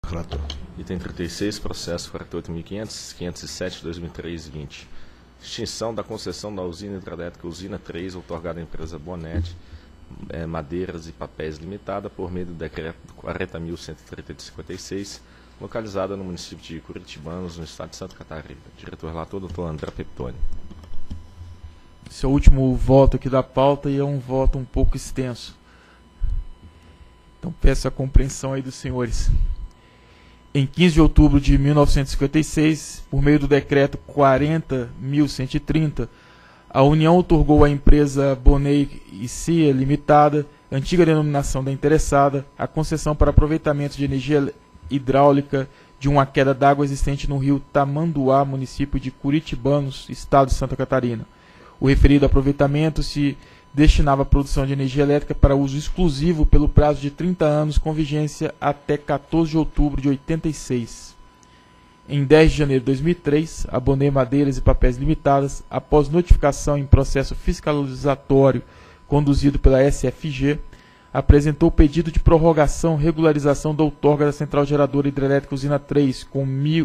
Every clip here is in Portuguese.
Relator. Item 36, processo 48.500.507/2003-20. Extinção da concessão da usina hidrelétrica Usina 3, outorgada à empresa Bonete Madeiras e Papéis Limitada, por meio do decreto 40.130 de 56, localizada no município de Curitibanos, no estado de Santa Catarina. Diretor-relator, Dr. André Peptoni. Esse é o último voto aqui da pauta e é um voto um pouco extenso. Então peço a compreensão aí dos senhores. Em 15 de outubro de 1956, por meio do decreto 40.130, a União outorgou à empresa Bonet e Cia Limitada, antiga denominação da interessada, a concessão para aproveitamento de energia hidráulica de uma queda d'água existente no rio Tamanduá, município de Curitibanos, estado de Santa Catarina. O referido aproveitamento se destinava à produção de energia elétrica para uso exclusivo pelo prazo de 30 anos, com vigência até 14 de outubro de 86. Em 10 de janeiro de 2003, a Bonet Madeiras e Papéis Limitadas, após notificação em processo fiscalizatório conduzido pela SFG, apresentou pedido de prorrogação e regularização da outorga da Central Geradora Hidrelétrica Usina 3, com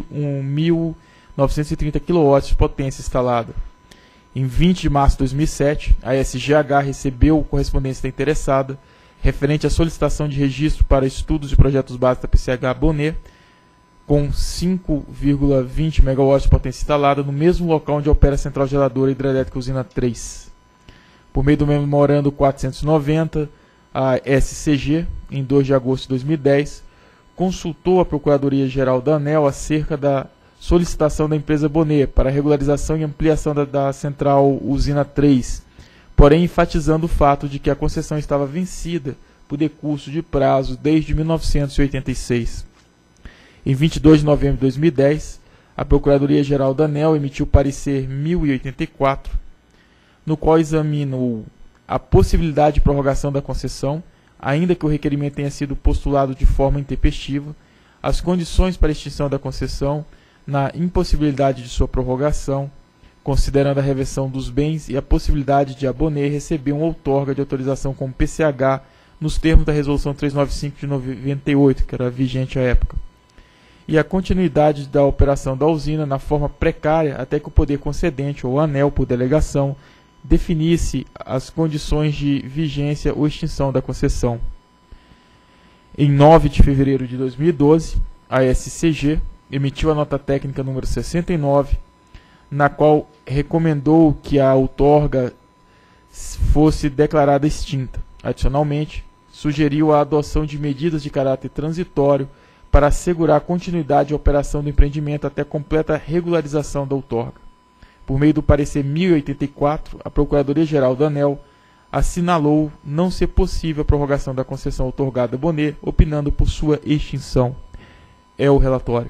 1.930 kW de potência instalada. Em 20 de março de 2007, a SGH recebeu correspondência da interessada, referente à solicitação de registro para estudos e projetos básicos da PCH Bonet, com 5,20 MW de potência instalada no mesmo local onde opera a Central Geradora Hidrelétrica Usina 3. Por meio do memorando 490, a SCG, em 2 de agosto de 2010, consultou a Procuradoria-Geral da ANEEL acerca da solicitação da empresa Bonet para regularização e ampliação da Central Usina 3, porém enfatizando o fato de que a concessão estava vencida por decurso de prazo desde 1986. Em 22 de novembro de 2010, a Procuradoria-Geral da ANEEL emitiu o parecer 1084, no qual examinou a possibilidade de prorrogação da concessão, ainda que o requerimento tenha sido postulado de forma intempestiva, as condições para a extinção da concessão, na impossibilidade de sua prorrogação, considerando a reversão dos bens e a possibilidade de a Bonet receber uma outorga de autorização como PCH nos termos da Resolução 395 de 98, que era vigente à época, e a continuidade da operação da usina na forma precária até que o poder concedente ou ANEEL, por delegação, definisse as condições de vigência ou extinção da concessão. Em 9 de fevereiro de 2012, a SCG emitiu a nota técnica número 69, na qual recomendou que a outorga fosse declarada extinta. Adicionalmente, sugeriu a adoção de medidas de caráter transitório para assegurar a continuidade de operação do empreendimento até completa regularização da outorga. Por meio do parecer 1084, a Procuradoria-Geral da ANEEL assinalou não ser possível a prorrogação da concessão outorgada a Bonet, opinando por sua extinção. É o relatório.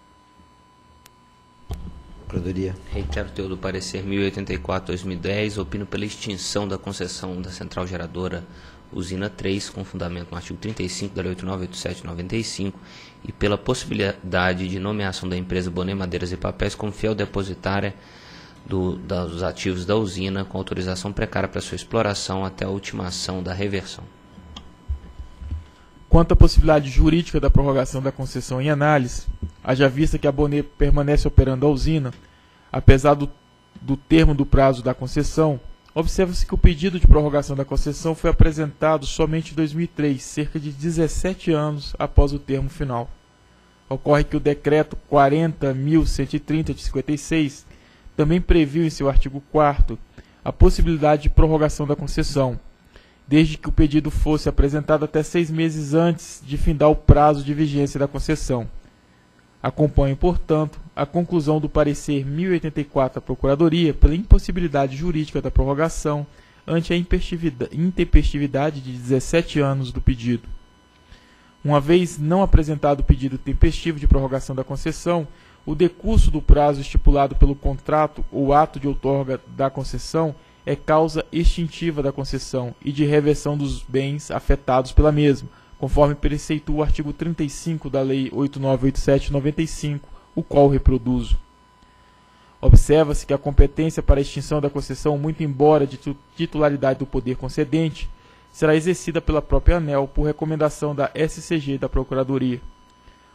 Procuradoria. Reitero o teu do parecer 1084/2010, opino pela extinção da concessão da Central Geradora Usina 3, com fundamento no artigo 35 da Lei 8987/95, e pela possibilidade de nomeação da empresa Bonet Madeiras e Papéis como fiel depositária dos ativos da usina, com autorização precária para sua exploração até a ultimação da reversão. Quanto à possibilidade jurídica da prorrogação da concessão em análise, haja vista que a Bonet permanece operando a usina, apesar do termo do prazo da concessão, observa-se que o pedido de prorrogação da concessão foi apresentado somente em 2003, cerca de 17 anos após o termo final. Ocorre que o decreto 40.130 de 56 também previu em seu artigo 4º a possibilidade de prorrogação da concessão, desde que o pedido fosse apresentado até 6 meses antes de findar o prazo de vigência da concessão. Acompanho, portanto, a conclusão do parecer 1084 da Procuradoria pela impossibilidade jurídica da prorrogação ante a intempestividade de 17 anos do pedido. Uma vez não apresentado o pedido tempestivo de prorrogação da concessão, o decurso do prazo estipulado pelo contrato ou ato de outorga da concessão é causa extintiva da concessão e de reversão dos bens afetados pela mesma, conforme preceitua o artigo 35 da Lei 8987/95, o qual reproduzo. Observa-se que a competência para a extinção da concessão, muito embora de titularidade do poder concedente, será exercida pela própria ANEEL por recomendação da SCG e da Procuradoria.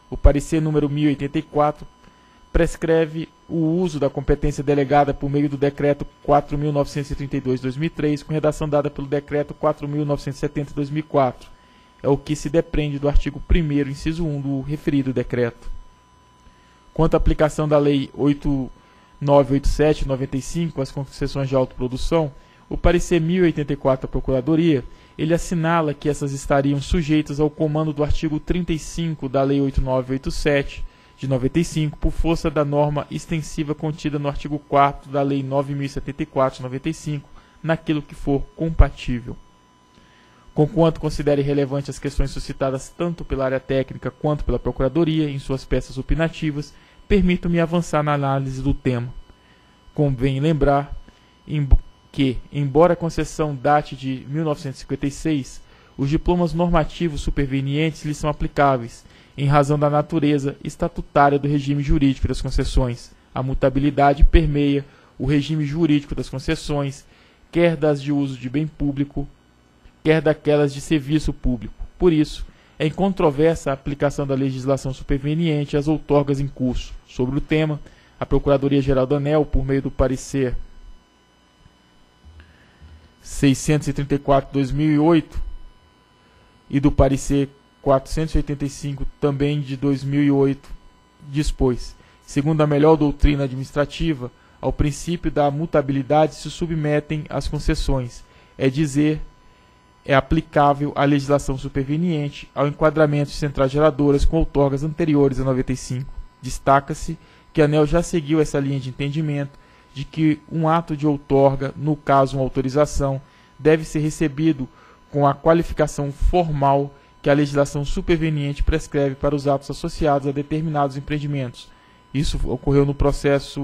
O parecer número 1084 prescreve o uso da competência delegada por meio do Decreto 4.932/2003, com redação dada pelo Decreto 4.970/2004. É o que se depreende do artigo 1º, inciso 1 do referido decreto. Quanto à aplicação da Lei 8987/95 às concessões de autoprodução, o parecer 1084 da Procuradoria, ele assinala que essas estariam sujeitas ao comando do artigo 35 da Lei 8987 de 95, por força da norma extensiva contida no artigo 4º da Lei 9074 de 95, naquilo que for compatível. Conquanto considere relevante as questões suscitadas tanto pela área técnica quanto pela Procuradoria em suas peças opinativas, permito-me avançar na análise do tema. Convém lembrar que, embora a concessão date de 1956, os diplomas normativos supervenientes lhes são aplicáveis, em razão da natureza estatutária do regime jurídico das concessões. A mutabilidade permeia o regime jurídico das concessões, quer das de uso de bem público, quer daquelas de serviço público. Por isso, é incontroversa a aplicação da legislação superveniente às outorgas em curso. Sobre o tema, a Procuradoria-Geral da ANEEL, por meio do parecer 634/2008 e do parecer 485, também de 2008, dispôs: segundo a melhor doutrina administrativa, ao princípio da mutabilidade se submetem as concessões, é dizer, é aplicável a legislação superveniente ao enquadramento de centrais geradoras com outorgas anteriores a 95. Destaca-se que a ANEEL já seguiu essa linha de entendimento de que um ato de outorga, no caso uma autorização, deve ser recebido com a qualificação formal que a legislação superveniente prescreve para os atos associados a determinados empreendimentos. Isso ocorreu no processo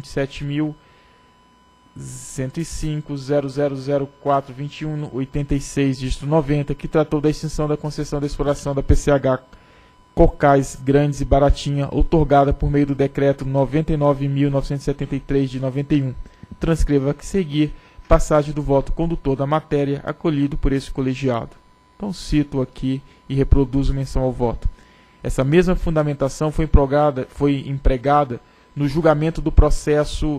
27.105.00042186, dígito 90, que tratou da extinção da concessão da exploração da PCH Cocais Grandes e Baratinha, outorgada por meio do Decreto 99.973 de 91. Transcreva a seguir passagem do voto condutor da matéria, acolhido por esse colegiado. Então cito aqui e reproduzo menção ao voto. Essa mesma fundamentação foi empregada no julgamento do processo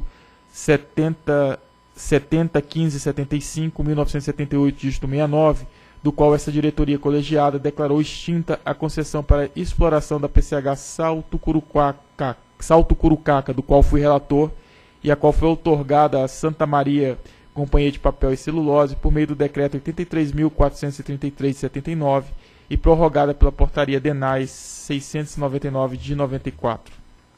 70.1575/1978, dígito 69, do qual essa diretoria colegiada declarou extinta a concessão para exploração da PCH Salto Curucaca, do qual fui relator, e a qual foi outorgada a Santa Maria Companhia de Papel e Celulose por meio do decreto 83.433 de 79 e prorrogada pela portaria DENAS 699 de 94.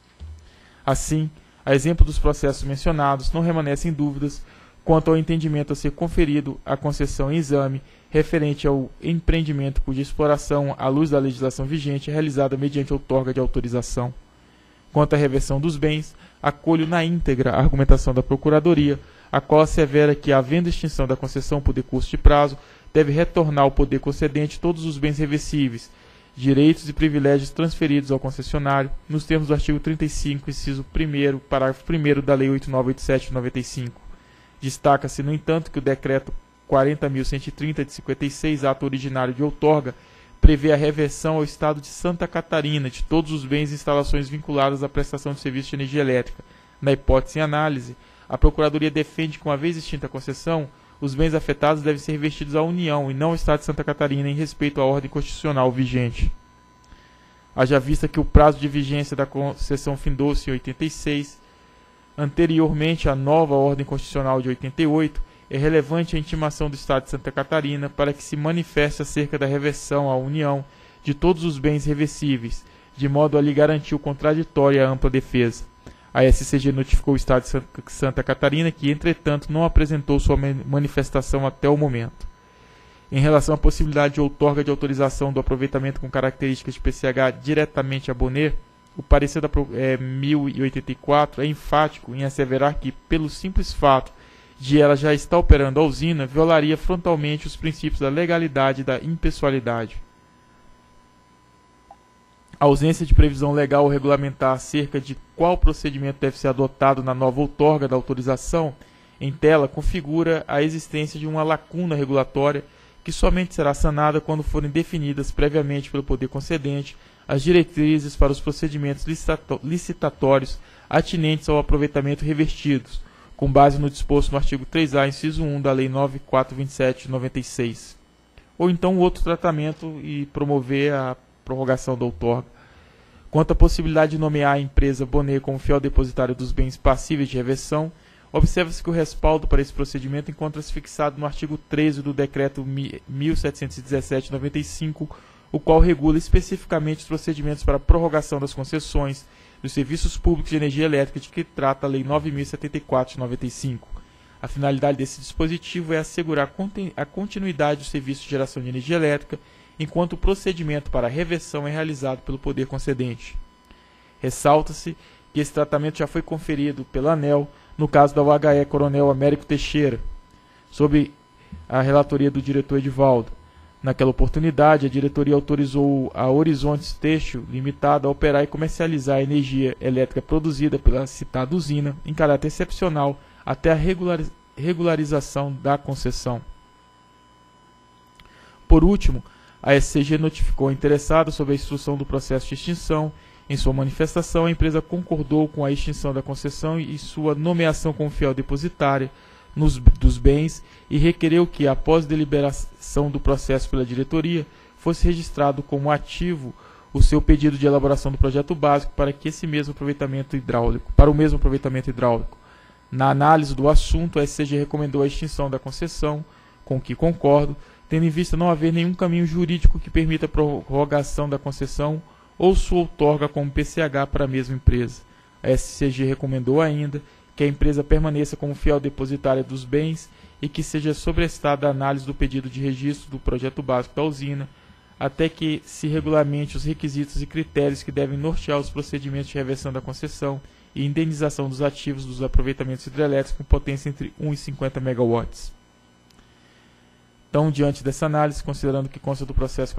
Assim, a exemplo dos processos mencionados, não remanescem dúvidas quanto ao entendimento a ser conferido à concessão em exame referente ao empreendimento cuja exploração, à luz da legislação vigente, é realizada mediante outorga de autorização. Quanto à reversão dos bens, acolho na íntegra a argumentação da Procuradoria, a qual assevera que, havendo extinção da concessão por decurso de prazo, deve retornar ao poder concedente todos os bens reversíveis, direitos e privilégios transferidos ao concessionário, nos termos do artigo 35, inciso 1º, parágrafo 1º da Lei 8987 de 95. Destaca-se, no entanto, que o Decreto 40.130 de 56, ato originário de outorga, prevê a reversão ao Estado de Santa Catarina de todos os bens e instalações vinculadas à prestação de serviço de energia elétrica. Na hipótese em análise, a Procuradoria defende que, uma vez extinta a concessão, os bens afetados devem ser revestidos à União e não ao Estado de Santa Catarina em respeito à ordem constitucional vigente. Haja vista que o prazo de vigência da concessão findou-se em 86, anteriormente à nova ordem constitucional de 88, é relevante a intimação do Estado de Santa Catarina para que se manifeste acerca da reversão à União de todos os bens reversíveis, de modo a lhe garantir o contraditório e a ampla defesa. A SCG notificou o Estado de Santa Catarina que, entretanto, não apresentou sua manifestação até o momento. Em relação à possibilidade de outorga de autorização do aproveitamento com características de PCH diretamente a Bonet, o parecer da 1084 é enfático em asseverar que, pelo simples fato de ela já estar operando a usina, violaria frontalmente os princípios da legalidade e da impessoalidade. A ausência de previsão legal ou regulamentar acerca de qual procedimento deve ser adotado na nova outorga da autorização em tela configura a existência de uma lacuna regulatória que somente será sanada quando forem definidas previamente pelo poder concedente as diretrizes para os procedimentos licitatórios atinentes ao aproveitamento revertidos, com base no disposto no artigo 3A, inciso 1 da Lei 9.427 de 96. Ou então outro tratamento e promover a prorrogação da outorga. Quanto à possibilidade de nomear a empresa Bonet como fiel depositária dos bens passíveis de reversão, observa-se que o respaldo para esse procedimento encontra-se fixado no artigo 13 do Decreto 1717/95, o qual regula especificamente os procedimentos para a prorrogação das concessões dos serviços públicos de energia elétrica de que trata a Lei 9.074/95. A finalidade desse dispositivo é assegurar a continuidade do serviço de geração de energia elétrica, enquanto o procedimento para a reversão é realizado pelo poder concedente. Ressalta-se que esse tratamento já foi conferido pela ANEEL no caso da UHE Coronel Américo Teixeira, sob a relatoria do diretor Edivaldo. Naquela oportunidade, a diretoria autorizou a Horizontes Têxtil Limitada a operar e comercializar a energia elétrica produzida pela citada usina em caráter excepcional até a regularização da concessão. Por último, a SCG notificou a interessada sobre a instrução do processo de extinção. Em sua manifestação, a empresa concordou com a extinção da concessão e sua nomeação como fiel depositária dos bens e requereu que, após deliberação do processo pela diretoria, fosse registrado como ativo o seu pedido de elaboração do projeto básico para o mesmo aproveitamento hidráulico. Na análise do assunto, a SCG recomendou a extinção da concessão, com o que concordo, tendo em vista não haver nenhum caminho jurídico que permita a prorrogação da concessão ou sua outorga como PCH para a mesma empresa. A SCG recomendou ainda que a empresa permaneça como fiel depositária dos bens e que seja sobrestada a análise do pedido de registro do projeto básico da usina, até que se regulamente os requisitos e critérios que devem nortear os procedimentos de reversão da concessão e indenização dos ativos dos aproveitamentos hidrelétricos com potência entre 1 e 50 MW. Então, diante dessa análise, considerando que consta do processo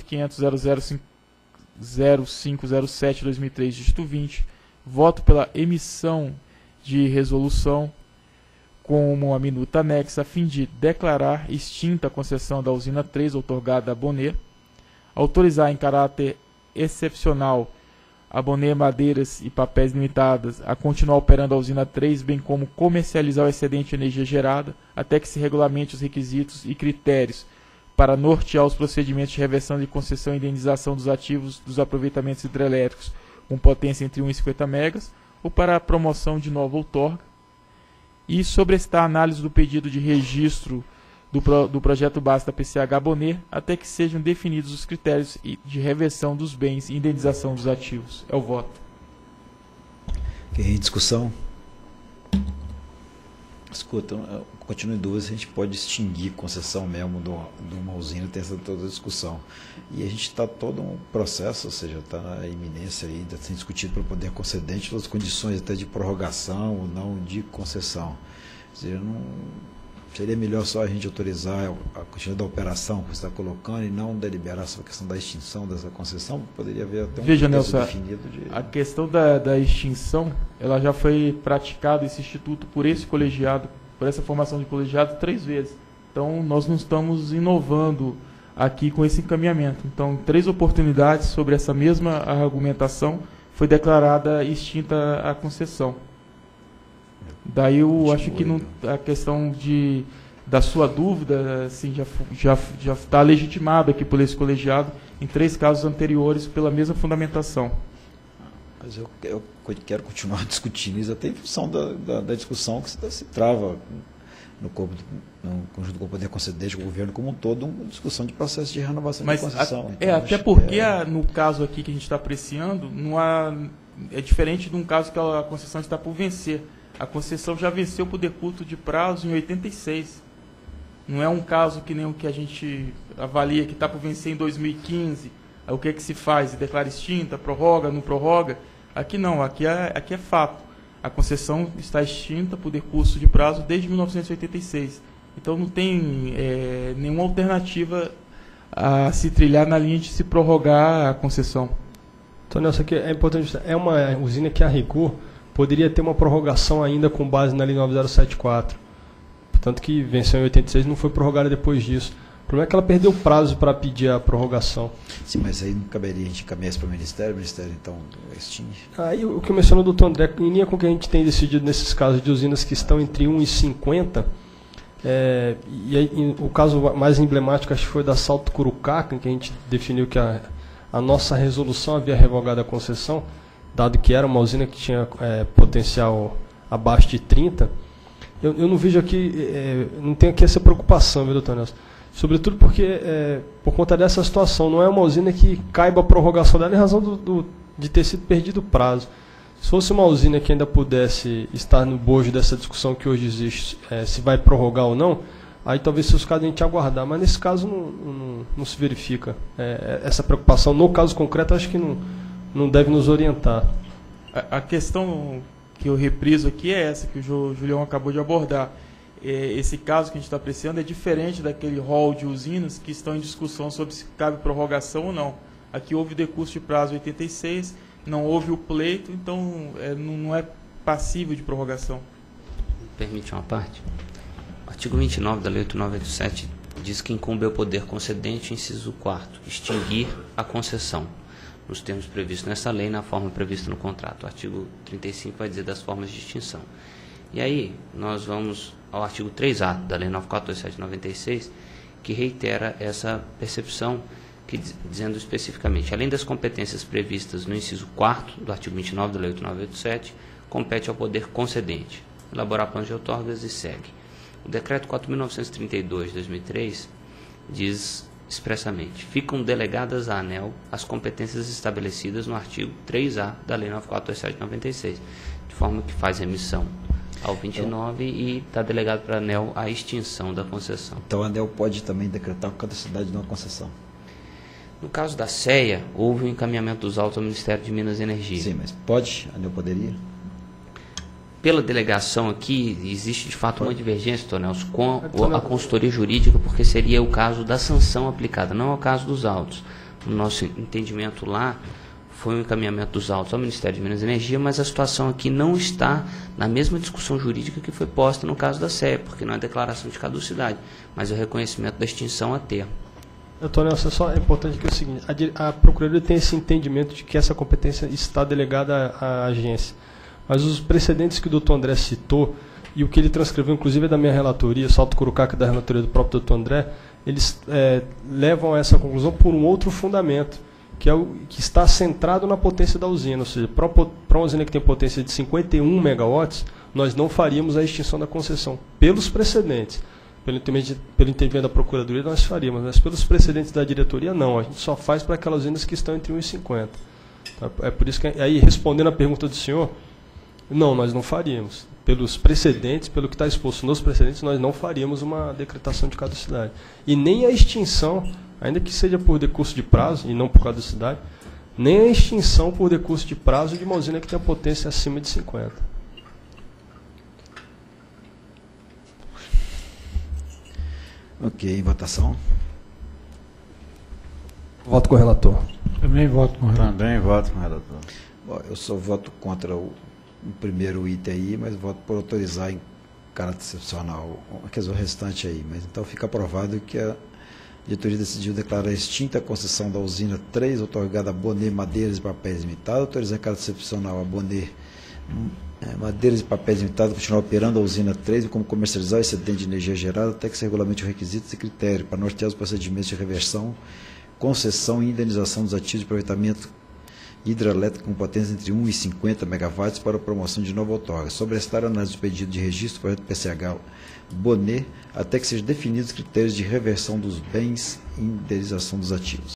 48.500.000507/2003, dígito 20, voto pela emissão de resolução com uma minuta anexa a fim de declarar extinta a concessão da usina 3 outorgada a Bonet, autorizar em caráter excepcional a Bonet Madeiras e Papéis Limitadas a continuar operando a usina 3, bem como comercializar o excedente de energia gerada, até que se regulamente os requisitos e critérios para nortear os procedimentos de reversão de concessão e indenização dos ativos dos aproveitamentos hidrelétricos com potência entre 1 e 50 megas, ou para a promoção de nova outorga, e sobrestar a análise do pedido de registro do projeto básico da PCH Bonet, até que sejam definidos os critérios de reversão dos bens e indenização dos ativos. É o voto. Em discussão? Escuta, continue em dúvida se a gente pode extinguir concessão mesmo de uma usina, tem essa toda a discussão. E a gente está todo um processo, ou seja, está na iminência aí, está sendo discutido pelo poder concedente as condições até de prorrogação ou não de concessão. Ou seja, não seria melhor só a gente autorizar a continuidade da operação que você está colocando e não deliberar sobre a questão da extinção dessa concessão? Poderia haver até um Veja, Nelson, definido de... a questão da extinção, ela já foi praticada, esse instituto, por esse colegiado, por essa formação de colegiado, 3 vezes. Então, nós não estamos inovando aqui com esse encaminhamento. Então, 3 oportunidades sobre essa mesma argumentação foi declarada extinta a concessão. Daí eu acho que não, a questão da sua dúvida assim, já está legitimada aqui por esse colegiado em 3 casos anteriores pela mesma fundamentação. Mas eu quero continuar discutindo isso, até em função da discussão que se trava no conjunto com o poder concedente, com o governo como um todo, uma discussão de processo de renovação de concessão. Então, até porque no caso aqui que a gente está apreciando, é diferente de um caso que a concessão está por vencer. A concessão já venceu por decurso de prazo em 86. Não é um caso que nem o que a gente avalia que está por vencer em 2015. O que se faz? Declara extinta, prorroga, não prorroga? Aqui não, aqui é fato. A concessão está extinta por decurso de prazo desde 1986. Então não tem nenhuma alternativa a se trilhar na linha de se prorrogar a concessão. Então, Nelson, aqui é importante, é uma usina que a rigor poderia ter uma prorrogação ainda com base na Lei 9074. Portanto, que venceu em 86 não foi prorrogada depois disso. O problema é que ela perdeu o prazo para pedir a prorrogação. Sim, mas aí não caberia a gente encaminhar isso para o Ministério então extingue. Aí o que mencionou o doutor André, em linha com o que a gente tem decidido nesses casos de usinas que estão entre 1 e 50, e aí, o caso mais emblemático acho que foi da Salto Curucaca, em que a gente definiu que a nossa resolução havia revogado a concessão, dado que era uma usina que tinha potencial abaixo de 30. Eu não vejo aqui, não tenho aqui essa preocupação, viu, doutor Nelson? Sobretudo porque, por conta dessa situação, não é uma usina que caiba a prorrogação dela em razão de ter sido perdido o prazo. Se fosse uma usina que ainda pudesse estar no bojo dessa discussão que hoje existe, se vai prorrogar ou não, aí talvez seja o caso de a gente aguardar. Mas nesse caso não se verifica essa preocupação. No caso concreto, acho que não deve nos orientar. A questão que eu repriso aqui é essa que o Julião acabou de abordar. Esse caso que a gente está apreciando é diferente daquele rol de usinas que estão em discussão sobre se cabe prorrogação ou não. Aqui houve decurso de prazo 86, não houve o pleito, então não é passível de prorrogação. Permite uma parte? O artigo 29 da Lei 8987 diz que incumbe ao poder concedente, inciso 4º, extinguir a concessão, nos termos previstos nessa lei, na forma prevista no contrato. O artigo 35 vai dizer das formas de extinção. E aí, nós vamos ao artigo 3A da Lei 9427/96, que reitera essa percepção, dizendo especificamente, além das competências previstas no inciso 4º do artigo 29 da Lei 8987, compete ao poder concedente elaborar planos de outorgas e segue. O decreto 4.932 de 2003 diz expressamente, ficam delegadas à ANEEL as competências estabelecidas no artigo 3A da Lei 9427/96, de forma que faz remissão ao 29 e está delegado para a ANEEL a extinção da concessão. Então a ANEEL pode também decretar a caducidade de uma concessão. No caso da CEA, houve um encaminhamento dos autos ao Ministério de Minas e Energia. Sim, mas pode? A ANEEL poderia? Pela delegação aqui, existe de fato uma divergência, Tonelson, com a consultoria jurídica, porque seria o caso da sanção aplicada, não é o caso dos autos. No nosso entendimento lá, foi um encaminhamento dos autos ao Ministério de Minas e Energia, mas a situação aqui não está na mesma discussão jurídica que foi posta no caso da CEA, porque não é declaração de caducidade, mas é o reconhecimento da extinção a termo. Doutor Nelson, só é importante que é o seguinte, a Procuradoria tem esse entendimento de que essa competência está delegada à agência, mas os precedentes que o doutor André citou, e o que ele transcreveu, inclusive, é da minha relatoria, Salto Curucaca, da relatoria do próprio doutor André, eles levam a essa conclusão por um outro fundamento, que que está centrado na potência da usina, ou seja, para uma usina que tem potência de 51 megawatts, nós não faríamos a extinção da concessão, pelos precedentes. Pelo entendimento da Procuradoria, nós faríamos, mas pelos precedentes da diretoria, não. A gente só faz para aquelas usinas que estão entre 1 e 50. É por isso que, aí, respondendo a pergunta do senhor, não, nós não faríamos. Pelos precedentes, pelo que está exposto nos precedentes, nós não faríamos uma decretação de caducidade. E nem a extinção, ainda que seja por decurso de prazo e não por caducidade, nem a extinção por decurso de prazo de uma usina que tem a potência acima de 50. Ok, votação. Voto com o relator. Também voto com o relator. Também voto com o relator. Bom, eu só voto contra o primeiro item aí, mas voto por autorizar em caráter excepcional o restante aí. Mas então fica aprovado que a diretoria decidiu declarar extinta a concessão da usina 3, otorgada a Bonet Madeiras e Papéis Limitada, autorizar em caráter excepcional a Bonet Madeiras e Papéis Limitada continuar operando a usina 3 como comercializar o excedente de energia gerada até que se regulamente os requisitos e critérios para nortear os procedimentos de reversão, concessão e indenização dos ativos de aproveitamento hidrelétrico com potência entre 1 e 50 megawatts para a promoção de nova outorga. Sobre esta análise do pedido de registro do projeto PCH Bonet, até que sejam definidos os critérios de reversão dos bens e indenização dos ativos.